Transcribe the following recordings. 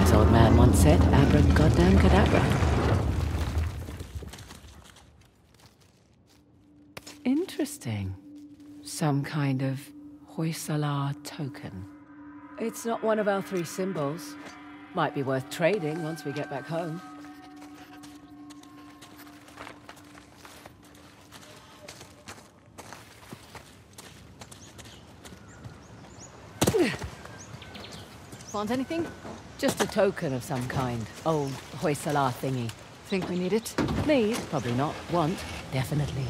wise old man once said, abracadabra cadabra. Interesting. Some kind of Hoysala token. It's not one of our 3 symbols. Might be worth trading once we get back home. Want anything? Just a token of some kind. Old Hoysala thingy. Think we need it? Need? Probably not. Want? Definitely.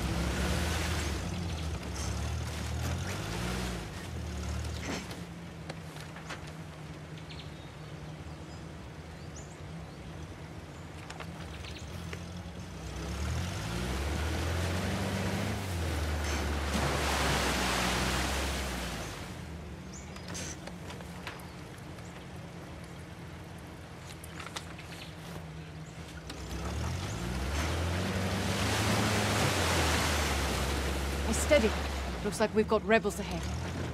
Steady. Looks like we've got rebels ahead.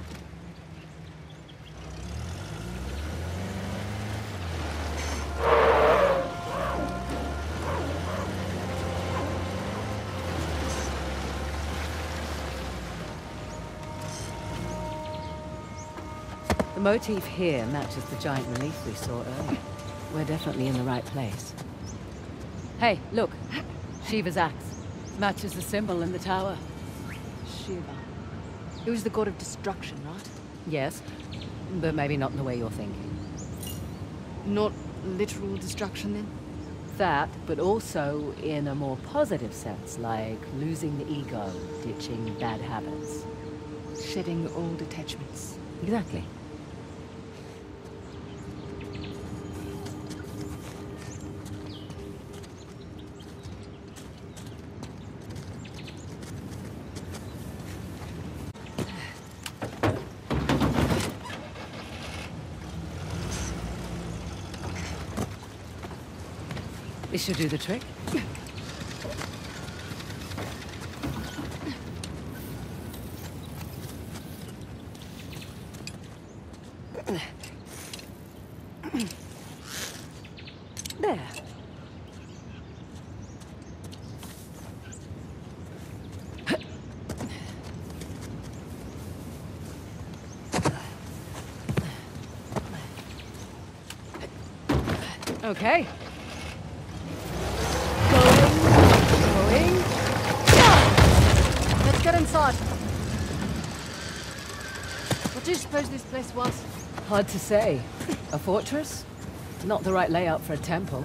The motif here matches the giant relief we saw earlier. We're definitely in the right place. Hey, look. Shiva's axe. Matches the symbol in the tower. Shiva. He was the god of destruction, right? Yes, but maybe not in the way you're thinking. Not literal destruction, then? That, but also in a more positive sense, like losing the ego, ditching bad habits. Shedding old attachments. Exactly. This should do the trick. There. Okay. Going. Let's get inside. What do you suppose this place was? Hard to say. A fortress? Not the right layout for a temple.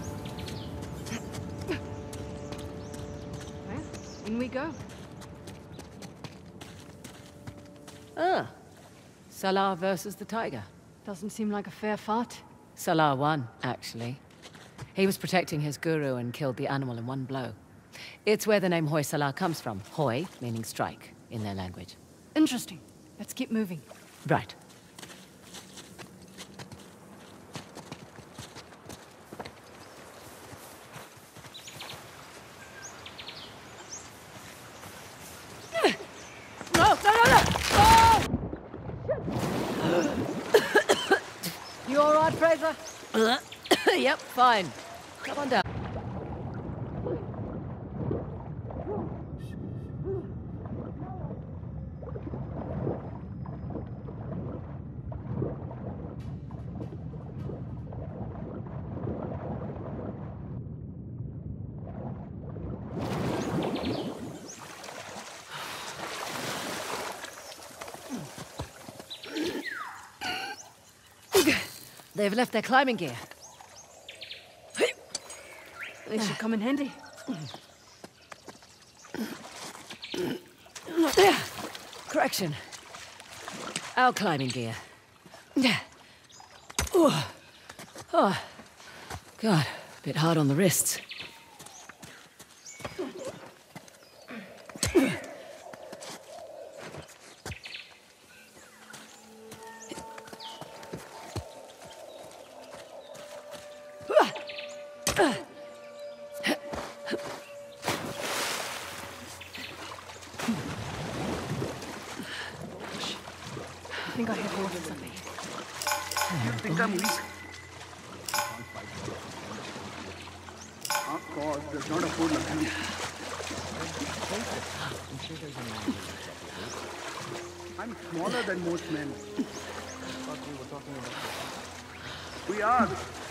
Well, in we go. Ah. Salah versus the tiger. Doesn't seem like a fair fight. Salah won, actually. He was protecting his guru and killed the animal in one blow. It's where the name Hoysala comes from. Hoy, meaning strike, in their language. Interesting. Let's keep moving. Right. No! Oh! You all right, Fraser? Yep, fine. Come on down. They've left their climbing gear. They should come in handy. Correction. Our climbing gear. Oh, God, a bit hard on the wrists. I think I have ordered something. You think I'm weak? Of course, there's not a food luxury. I'm smaller than most men. I thought we were talking about... We are.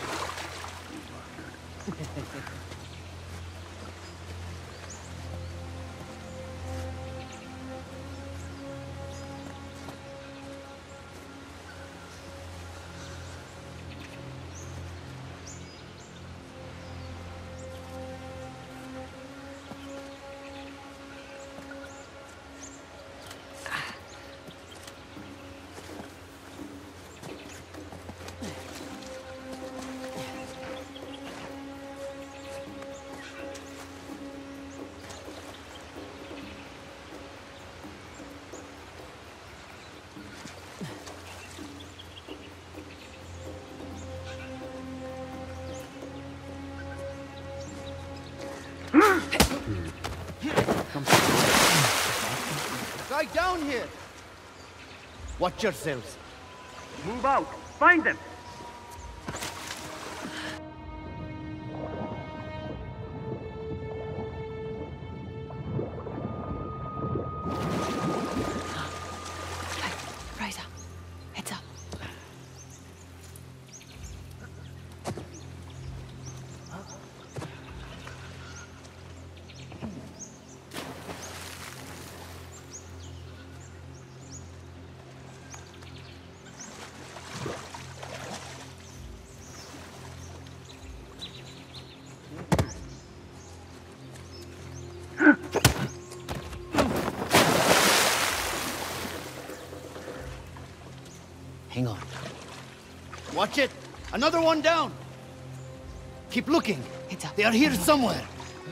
Guy down here! Watch yourselves. Move out. Find them. Hey, Fraser. Heads up. Hang on. Watch it! Another one down! Keep looking. Heads up. They are here somewhere.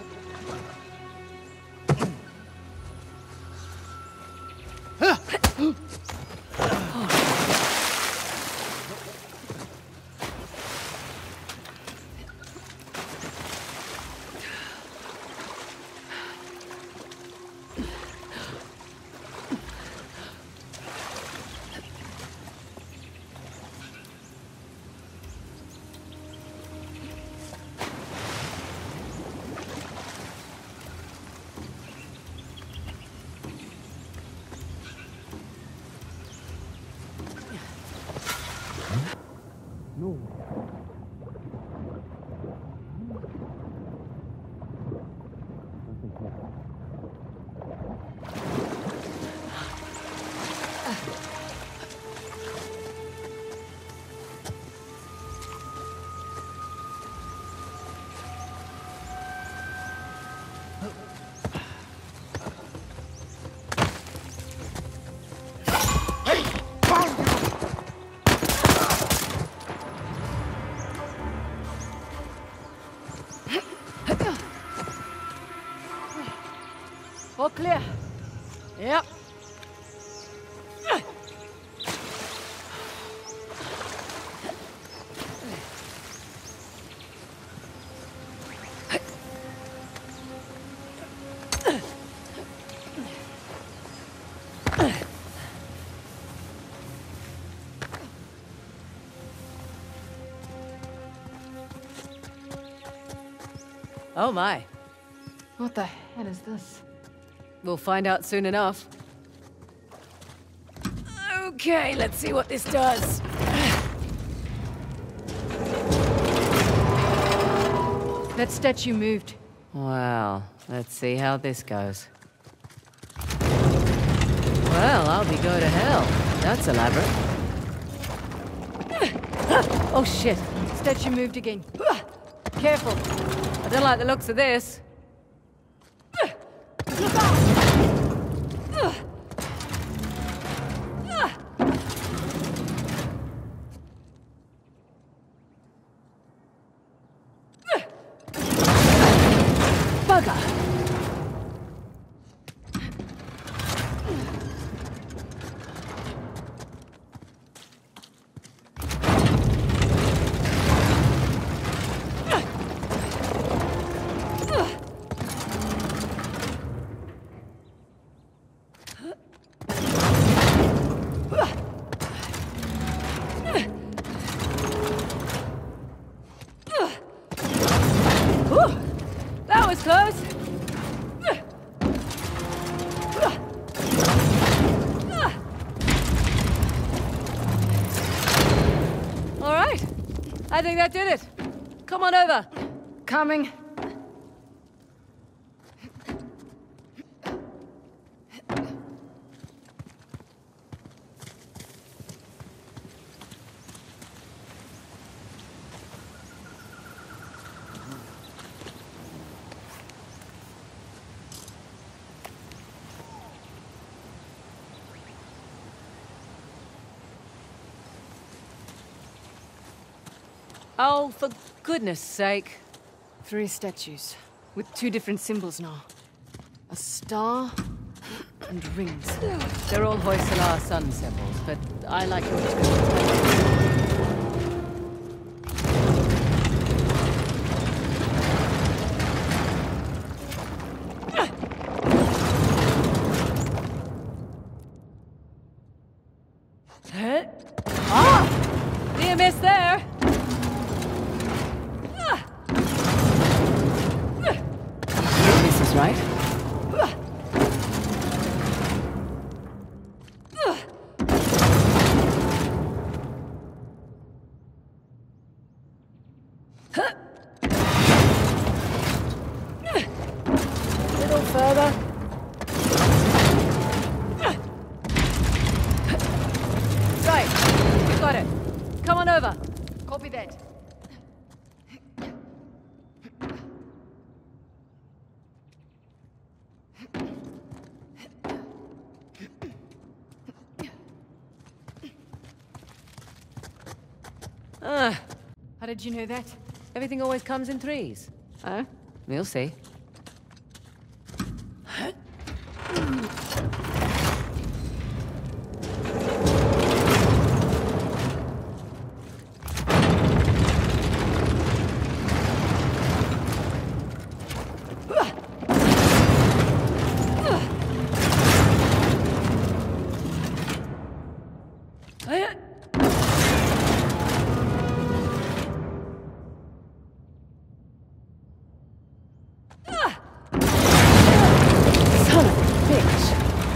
All clear. Yep. Oh my. What the hell is this? We'll find out soon enough. Okay, let's see what this does. That statue moved. Well, let's see how this goes. Well, I'll be going to hell. That's elaborate. Oh shit. Statue moved again. Careful. I don't like the looks of this. Bugger! close. All right. I think that did it. Come on over. Coming. Oh, for goodness sake. 3 statues, with 2 different symbols now. A star and rings. They're all Hoysala sun symbols, but I like your description. Ah! Near miss there. This is right. Little further. Right, you got it. Come on over. Copy that. How did you know that? Everything always comes in threes. Oh? We'll see. Son of a bitch.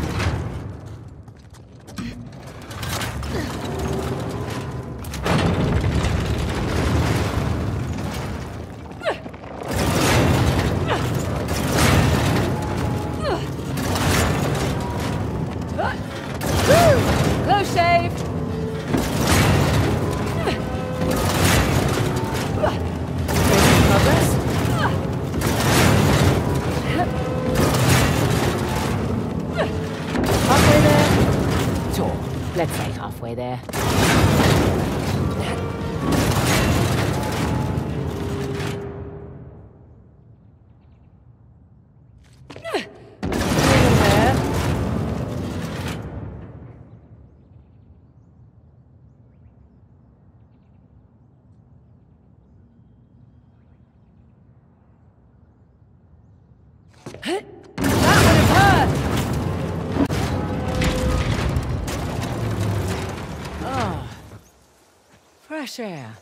Close shave. Making progress. Halfway there? Sure. Let's say halfway there. There. That would have hurt! Oh, fresh air.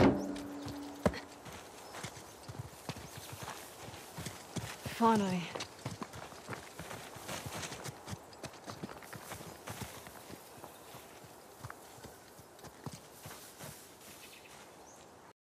Finally.